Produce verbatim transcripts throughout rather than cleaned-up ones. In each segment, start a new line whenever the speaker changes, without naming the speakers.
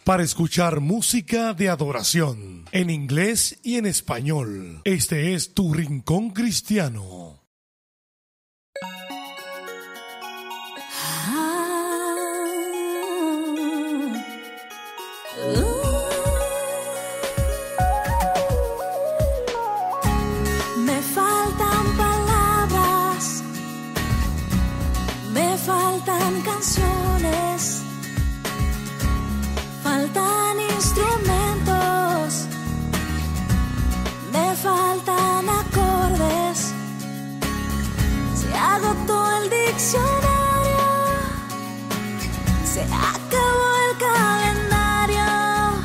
para escuchar música de adoración en inglés y en español. Este es Tu Rincón Cristiano.
Me faltan palabras, me faltan canciones, faltan instrumentos, me faltan acordes. Se agotó el diccionario, se acabó el calendario.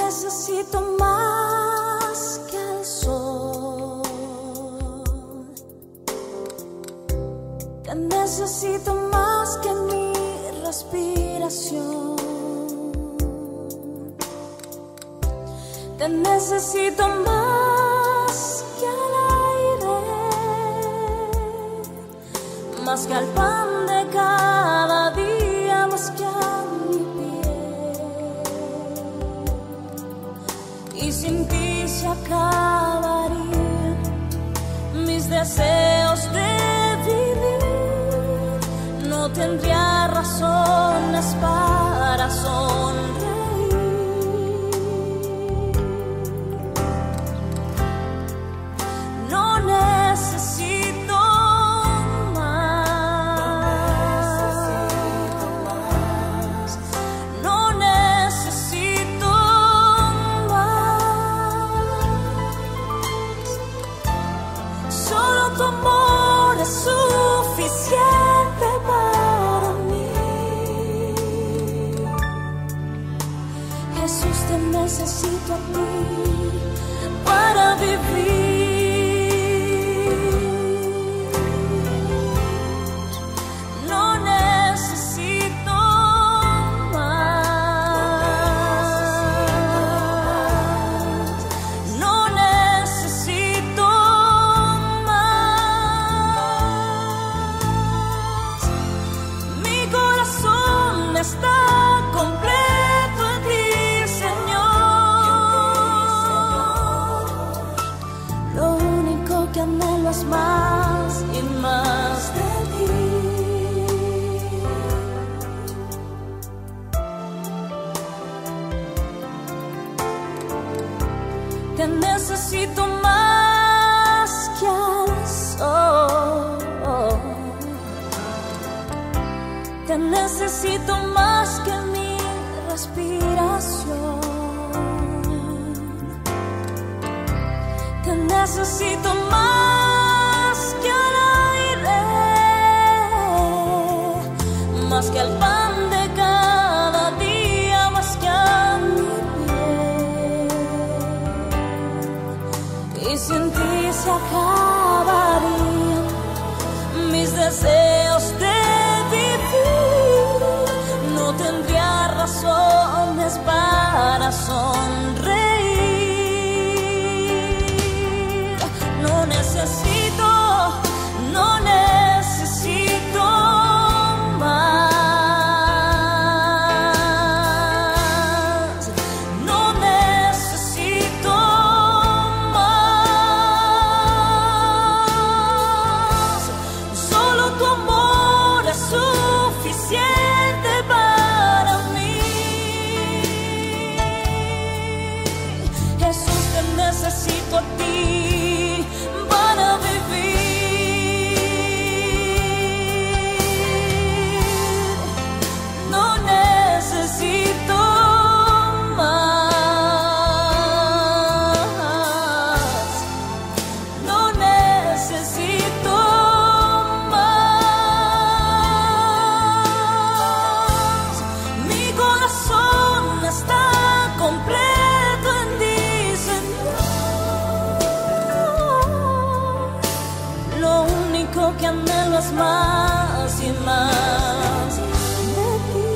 necesito más que al sol. Te necesito más que mi respiración. Te necesito más que al aire, más que al pan de cada día, más que a mi piel. Y sin ti se acabarían mis deseos de vivir. No tendría razones para sonreír. Necesito a ti para vivir. No necesito más. No necesito más. Mi corazón está completo en ti. Más y más de ti. Te necesito más que al sol. Te necesito más que mi respiración. Te necesito más que al aire, más que al pan de cada día, más que a mi piel. Y sin ti se acabarían mis deseos de vivir. No tendría razones para sonreír. No necesito, no necesito más. No necesito más. Solo tu amor es suficiente para mí. Jesús, te necesito a ti. Que anhelo es más y más de ti.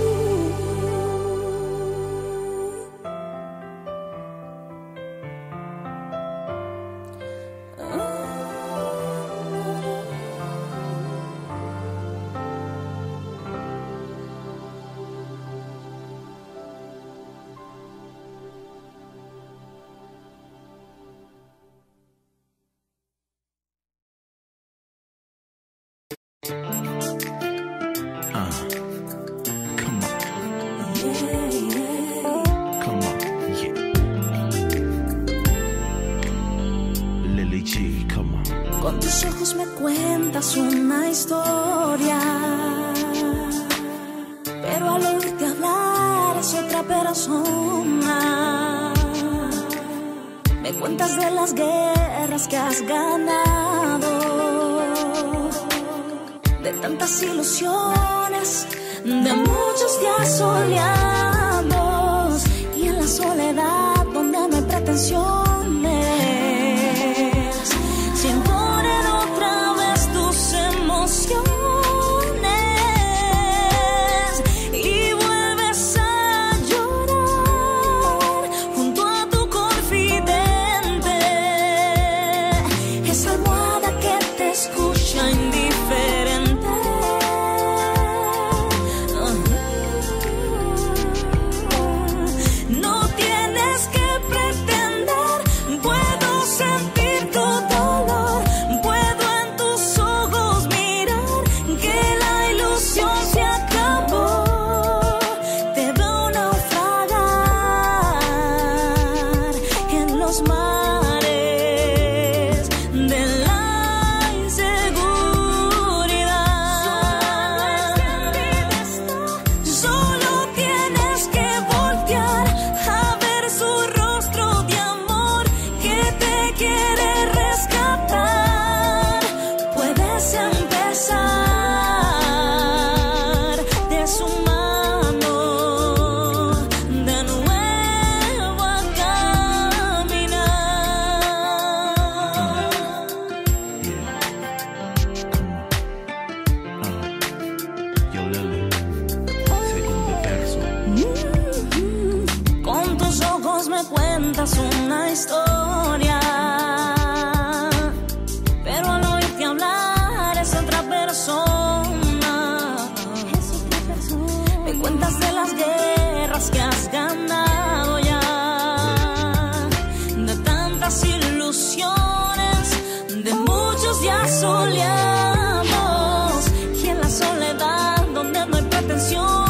Con tus ojos me cuentas una historia, pero al oírte hablar es otra persona. Me cuentas de las guerras que has ganado, de tantas ilusiones, de muchos días soleados, y en la soledad cuentas una historia, pero al oírte hablar es otra persona. Me cuentas de las guerras que has ganado ya, de tantas ilusiones, de muchos días soleados, y en la soledad donde no hay pretensiones,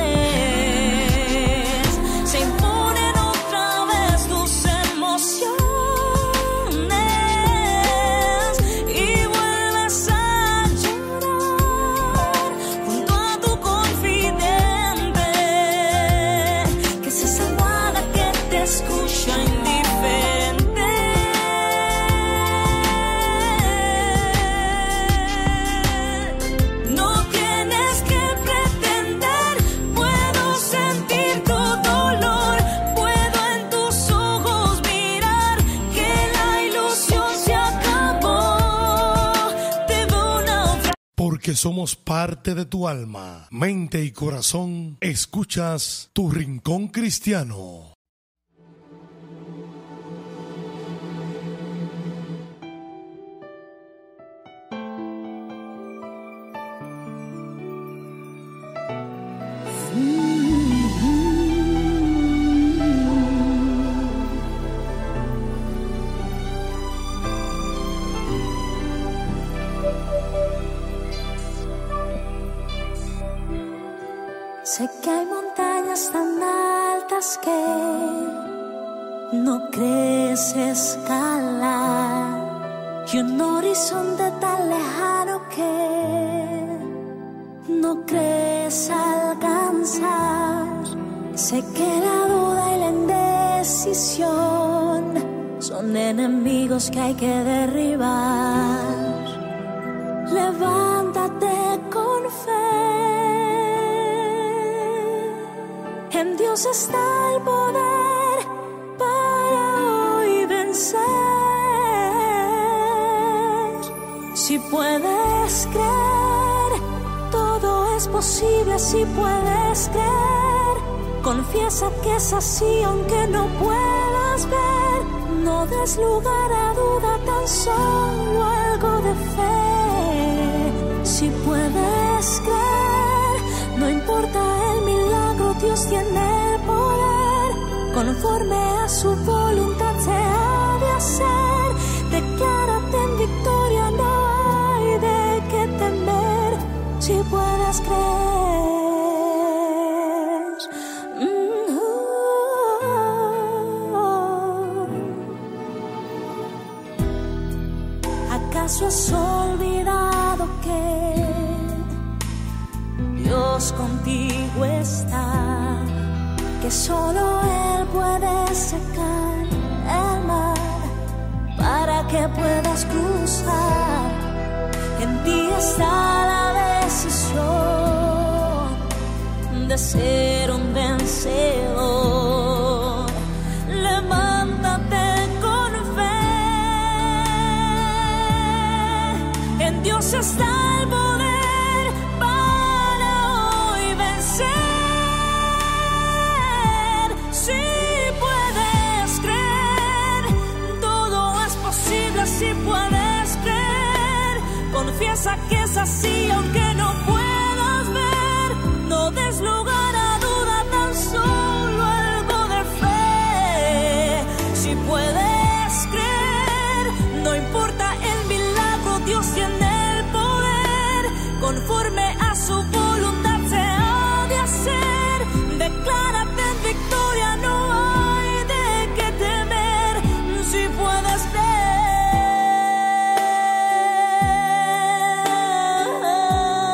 se imponen otra vez tus emociones y vuelves a llorar junto a tu confidente, que se salvada, que te escucha indiferente. No tienes que pretender, puedo sentir tu dolor, puedo en tus ojos mirar que la ilusión se acabó. Te veo naufragar.
Porque somos parte de tu alma, mente y corazón, escuchas Tu Rincón Cristiano.
Sé que hay montañas tan altas que no crees escalar, y un horizonte tan lejano que no crees alcanzar. Sé que la duda y la indecisión son enemigos que hay que derribar. Levántate con fe. En Dios está el poder para hoy vencer. Si puedes creer, todo es posible. Si puedes creer, confiesa que es así aunque no puedas ver. No des lugar a duda, tan solo algo de fe. Si puedes creer, no importa el milagro, Dios tiene el poder. Conforme a su voluntad se ha de hacer. Declárate en victoria, no hay de qué temer. Si puedes creer. Mm, oh, oh. ¿Acaso has olvidado que Dios contigo está? Que solo Él puede secar el mar para que puedas cruzar. En ti está la decisión de ser un vencedor. Levántate con fe. En Dios está el poder para hoy vencer. Si puedes creer, todo es posible. Si puedes creer, confiesa que es así aunque no puedas ver. No des lugar a duda, tan solo algo de fe. Si puedes creer, no importa el milagro, Dios tiene el poder. Conforme a su voluntad se ha de hacer. Declárate en victoria, no hay de qué temer. Si puedes creer.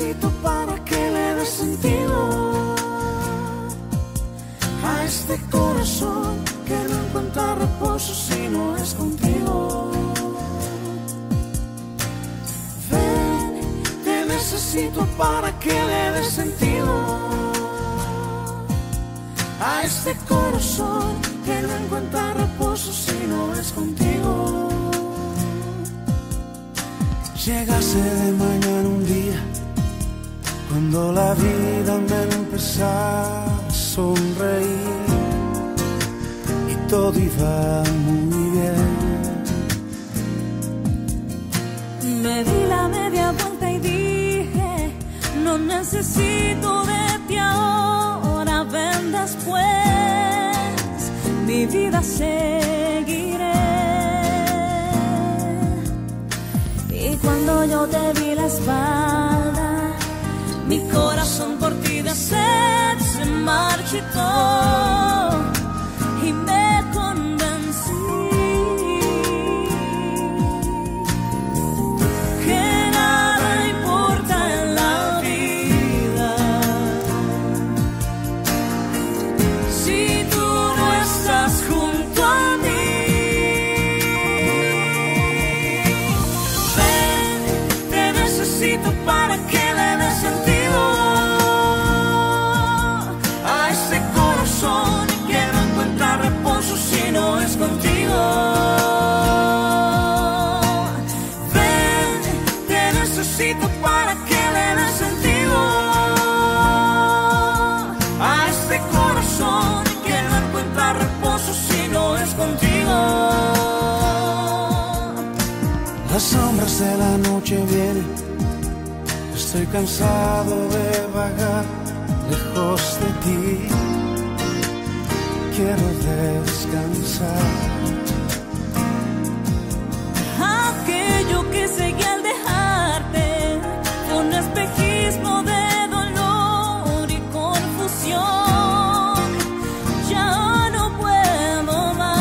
necesito para que le dé sentido a este corazón que no encuentra reposo si no es contigo. Ven, te necesito para que le dé sentido a este corazón que no encuentra reposo si no es contigo. Llegase de mañana un día cuando la vida me empezara a sonreír y todo iba muy bien.
Me di la media vuelta y dije, no necesito de ti ahora, ven después, mi vida seguiré. Y cuando yo te vi la espalda, mi corazón por ti de sed se marchitó y me convencí que nada importa en la vida si tú no estás junto a mí. Ven, te necesito para que le dé sentido a este corazón que no encuentra reposo si no es contigo. Ven, te necesito para que le dé sentido a este corazón que no encuentra reposo si no es contigo.
Las sombras de la noche vienen, estoy cansado de vagar lejos de ti, quiero descansar.
Aquello que seguí al dejarte fue un espejismo de dolor y confusión. Ya no puedo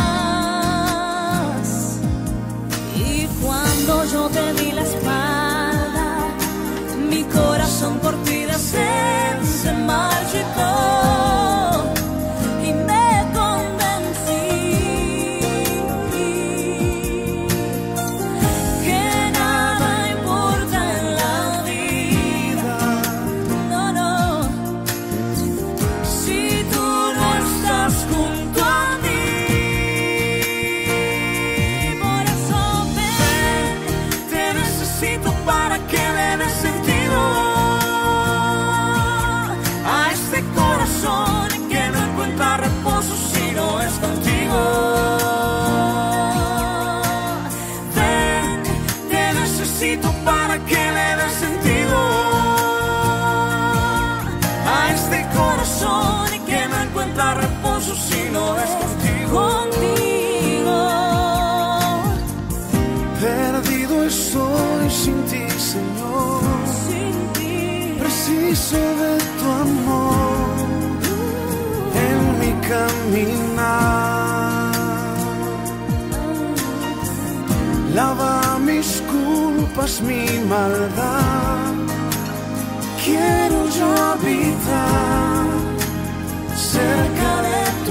más. Y cuando yo te di la espalda, mi corazón por ti de sed se marchitó y me convencí que nada importa en la vida, no, no, si tú no estás junto a mí. Por eso ven, te necesito para que le dé sentido a este corazón que no encuentra reposo si no es contigo. Ven, te necesito para que le dé sentido a este corazón que no encuentra reposo si no es contigo. Contigo.
Perdido estoy sin ti, Señor,
Sin ti.
preciso de tu amor en mi caminar. Lava mis culpas, mi maldad, quiero yo habitar cerca de tu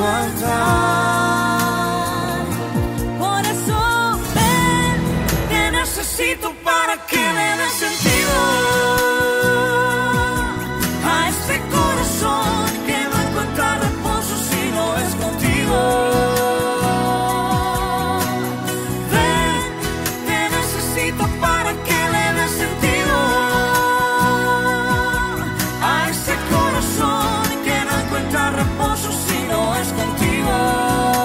altar.
Por eso ven, te necesito para que le dé sentido a este corazón que no encuentra reposo si no es contigo. Ven, te necesito para que le dé sentido a este corazón que no encuentra reposo si no es contigo.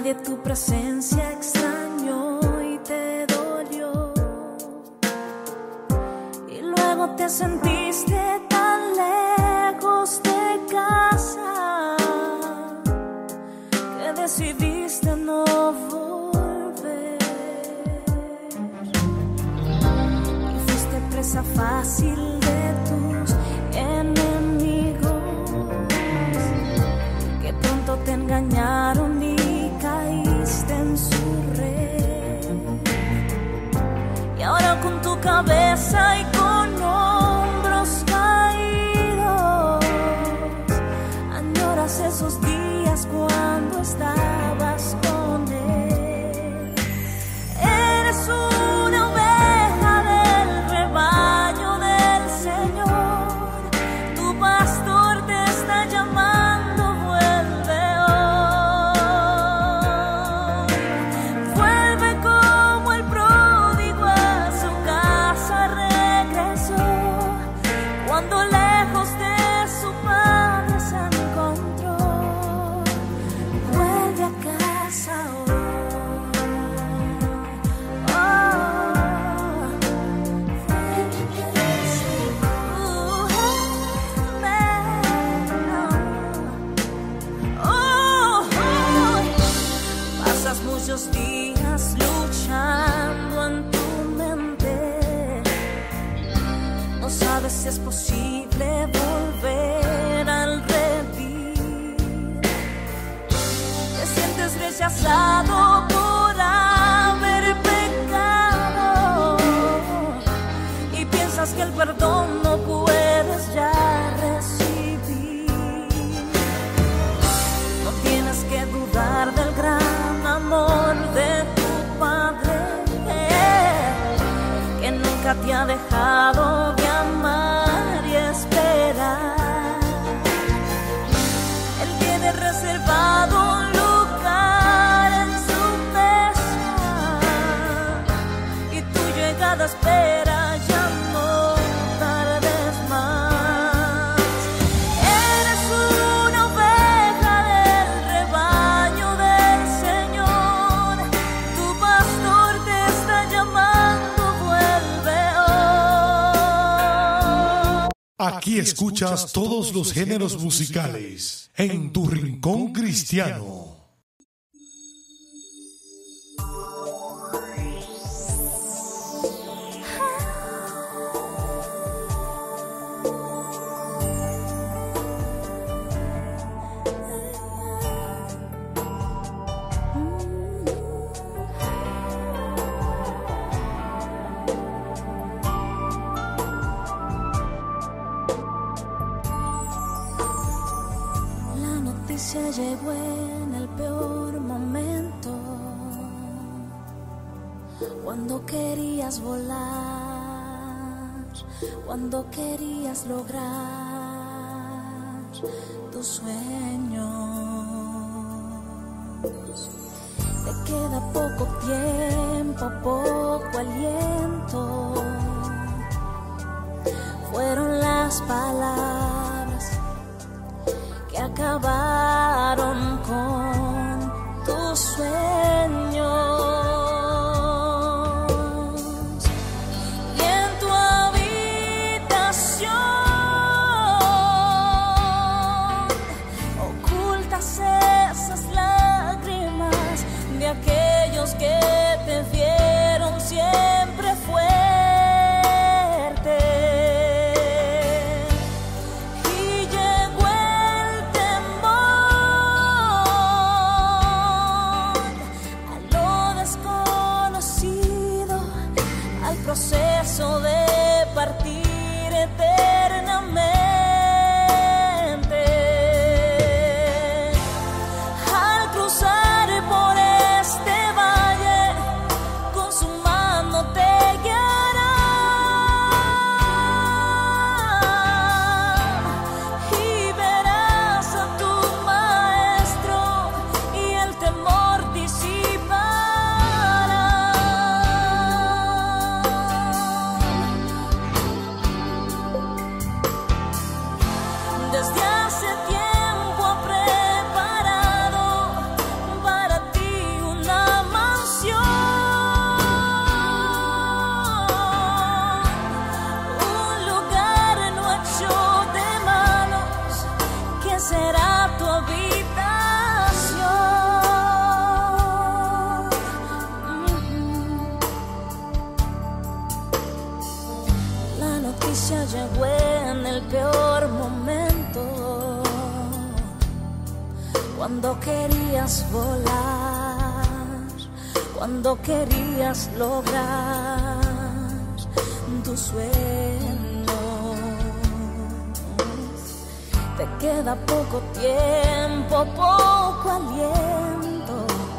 nadie tu presencia extrañó y te dolió. Y luego te sentiste tan lejos de casa que decidiste no volver. Y fuiste presa fácil de tus enemigos, que pronto te engañaron y caíste en su red. Y ahora con tu cabeza y con hombros caídos añoras esos días cuando estabas con él. Eres una oveja del rebaño del Señor, tu pastor te está llamando, vuelve hoy. Vuelve como el pródigo a su casa regresó, cuando lejos de su padre se encontró. Vuelve a casa hoy. Oh, vuelve a casa. Uh, oh, oh. Pasas muchos días luchando en tu mente, no sabes si es posible volver al redil. Te sientes rechazado por haber pecado y piensas que el perdón no puedes ya recibir. No tienes que dudar del gran amor de tu Padre, que nunca te ha dejado de amar y esperar. Él tiene reservado un lugar en su mesa y tu llegada espera, ya no tardes más. Eres una oveja del rebaño del Señor, tu pastor te está llamando, vuelve hoy.
Aquí escuchas todos los géneros musicales en Tu Rincón Cristiano.
La noticia llegó en el peor momento, cuando querías volar, cuando querías lograr tus sueños. Te queda poco tiempo, poco aliento. Fueron las palabras que acabaron con tus sueños. Y en tu habitación ocultas esas lágrimas de aquellos que te vieron siempre fuerte. Y llegó el temor cuando querías volar, cuando querías lograr tu sueño. Te queda poco tiempo, poco aliento.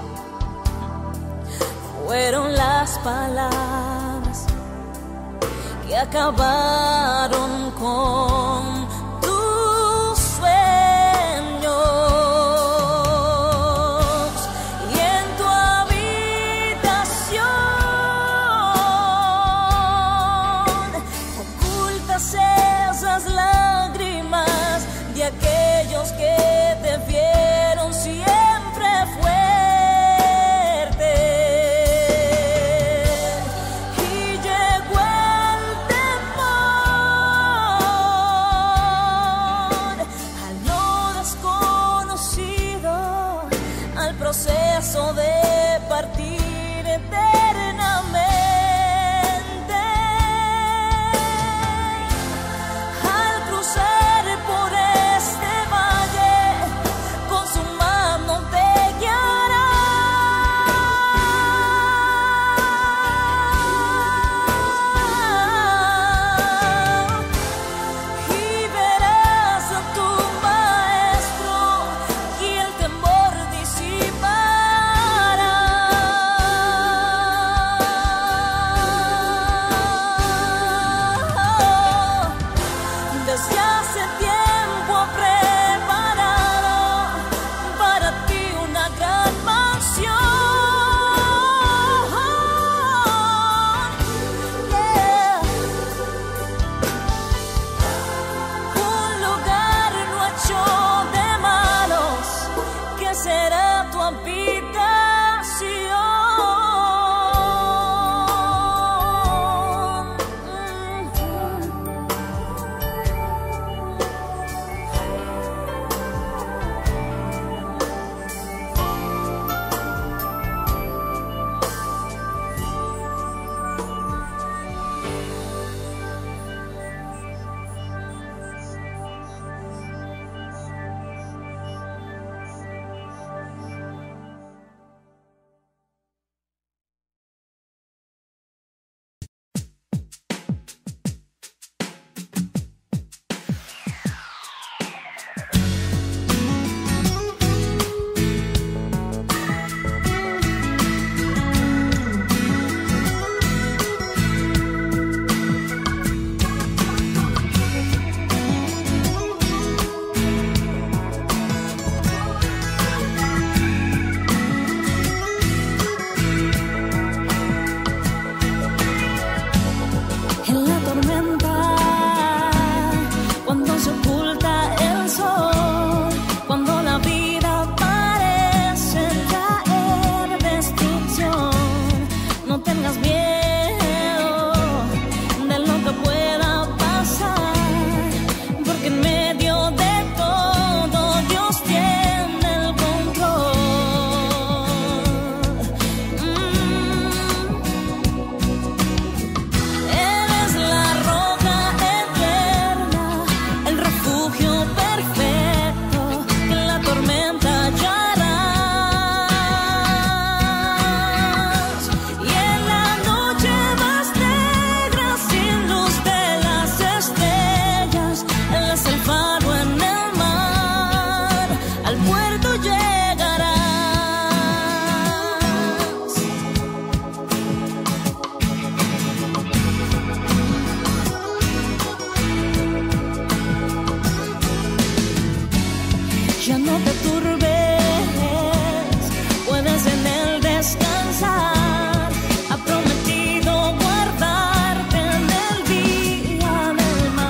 Fueron las palabras que acabaron con tus sueños. Y en tu habitación ocultas esas lágrimas de aquellos que te vieron siempre fuerte. Y llegó el temor a lo desconocido, al proceso de partir eternamente. Al cruzar por este valle, con su mano te guiará. Y verás a tu maestro y el temor disipará. Desde hace tiempo ha preparado para ti una gran mansión. Yeah. Un lugar no hecho de manos, que será tu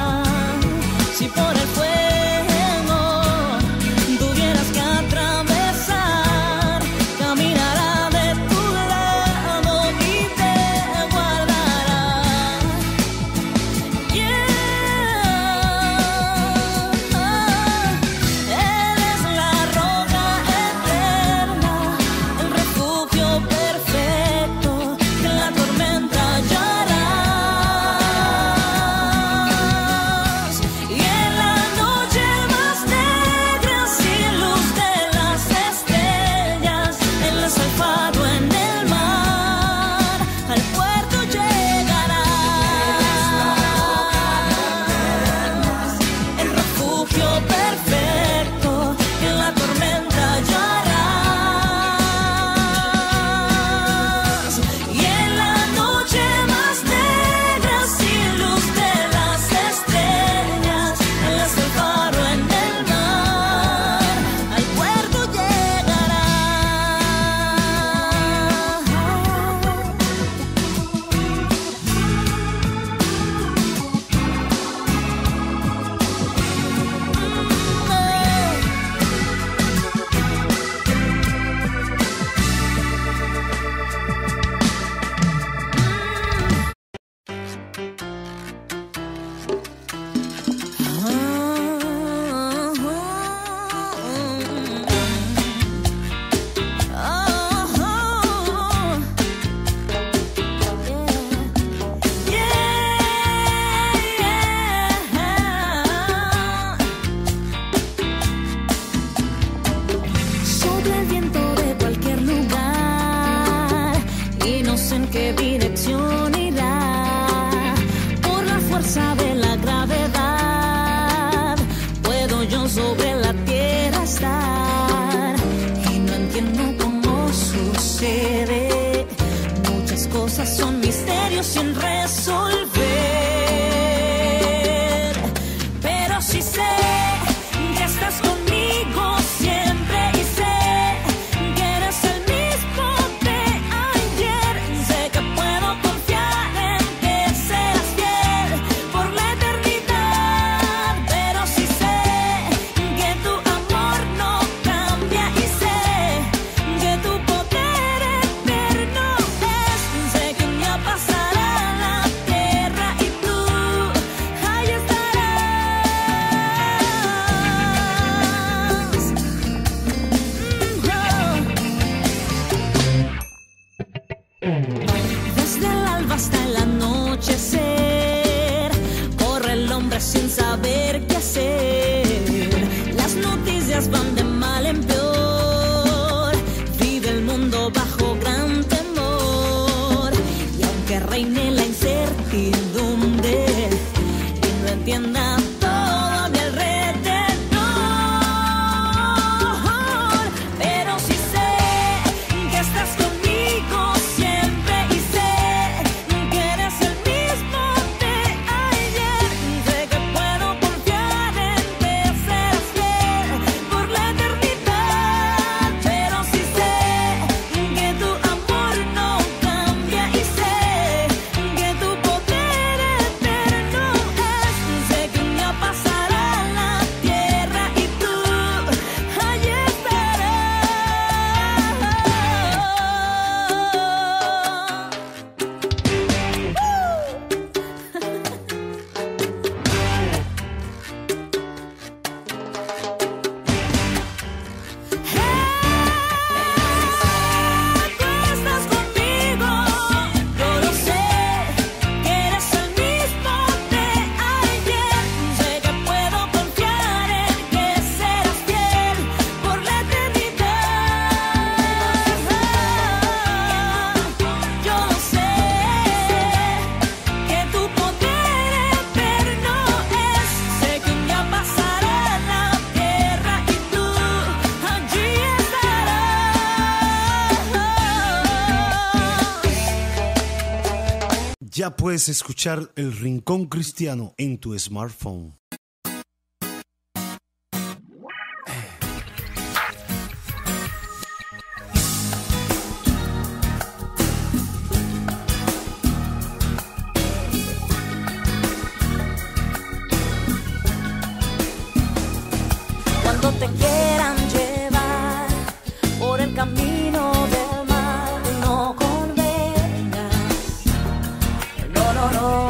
Si por el fuego tuvieras que atravesar, Sopla el viento de cualquier lugar y no sé en qué dirección irá. Por la fuerza de la gravedad puedo yo sobre la tierra estar. Y no entiendo cómo sucede. Muchas cosas son misterios sin resolver. Pero sí sé que estás conmigo siempre y sé que eres el mismo de ayer. Sé que puedo confiar en que serás fiel por la eternidad. Pero sí sé que tu amor no cambia y sé que tu poder eterno es. Sé que un día pasará la tierra y tú ahí estarás. Desde el alba hasta el anochecer corre el hombre sin saber qué hacer. Las noticias van de mal en peor. Vive el mundo bajo gran temor. Y aunque reine la incertidumbre y no entienda todo a mi alrededor, pero sí sé que estás conmigo siempre y sé que eres el mismo de ayer. Sé que puedo confiar en que serás fiel por la eternidad. Pero sí sé que tu amor no cambia y sé que tu poder eterno es. Sé que un día pasará la tierra y tú allí Tú estás conmigo, yo lo sé, que eres el mismo de ayer. Sé que puedo confiar en que serás fiel por la eternidad. Yo lo sé, que tu poder eterno es. Sé que un día pasará la tierra y tú allí estarás.
Ya puedes escuchar El Rincón Cristiano en tu smartphone.
Cuando te quieran llevar por el camino del mal, no convengas. No, no, no.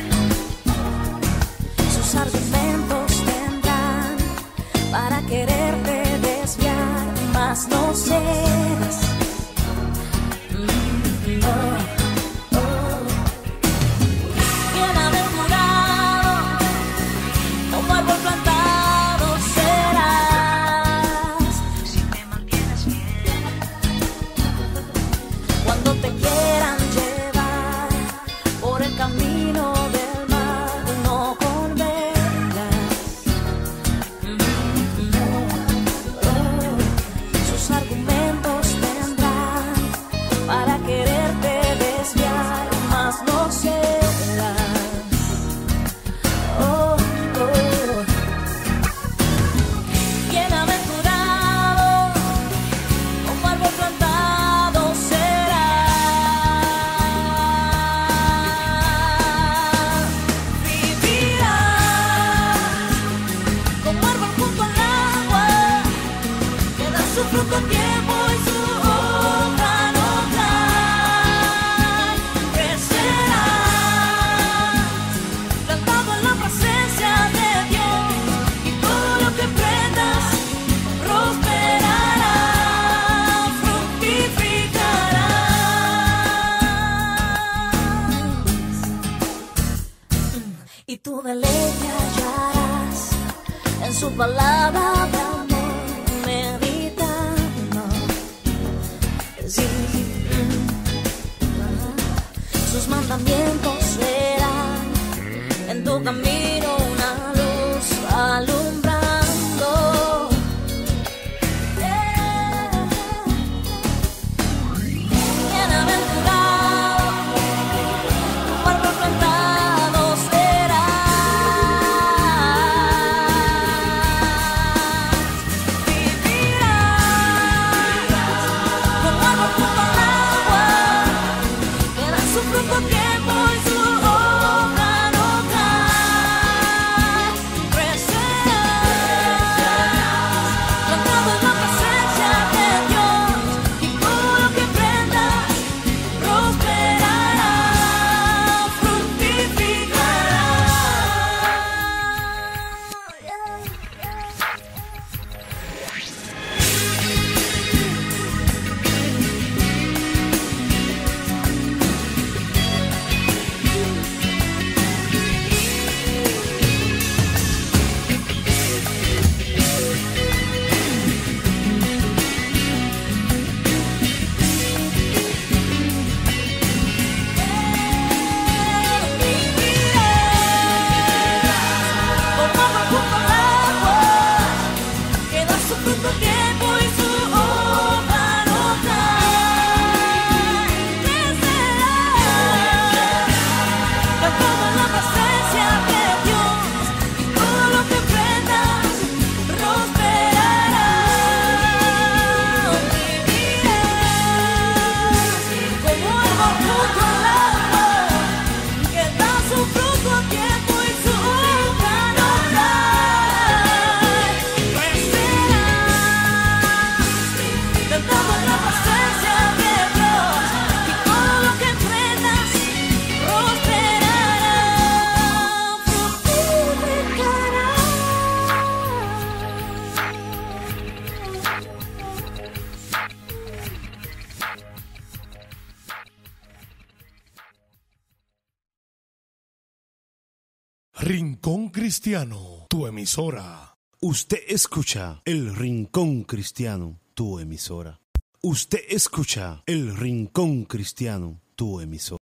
Sus argumentos tendrán para quererte desviar, mas no cedas. Mm, oh, oh. Bienaventurado, como árbol plantado serás si te mantienes fiel. Cuando te quieran llevar por el camino del mal, no convengas. Mm, oh. Sus argumentos tendrán para quererte desviar, mas no cedas. Oh, oh. Bienaventurado, como árbol plantado serás. Vivirás como árbol junto al agua, que da su fruto a tiempo y su hoja no cae. Crecerás plantado en la presencia de Dios, y todo lo que prendas prosperará, fructificarás. Y tu deleite hallarás en su palabra de amor, meditando
Rincón Cristiano, tu emisora.
Usted escucha El Rincón Cristiano, tu emisora. Usted escucha El Rincón Cristiano, tu emisora.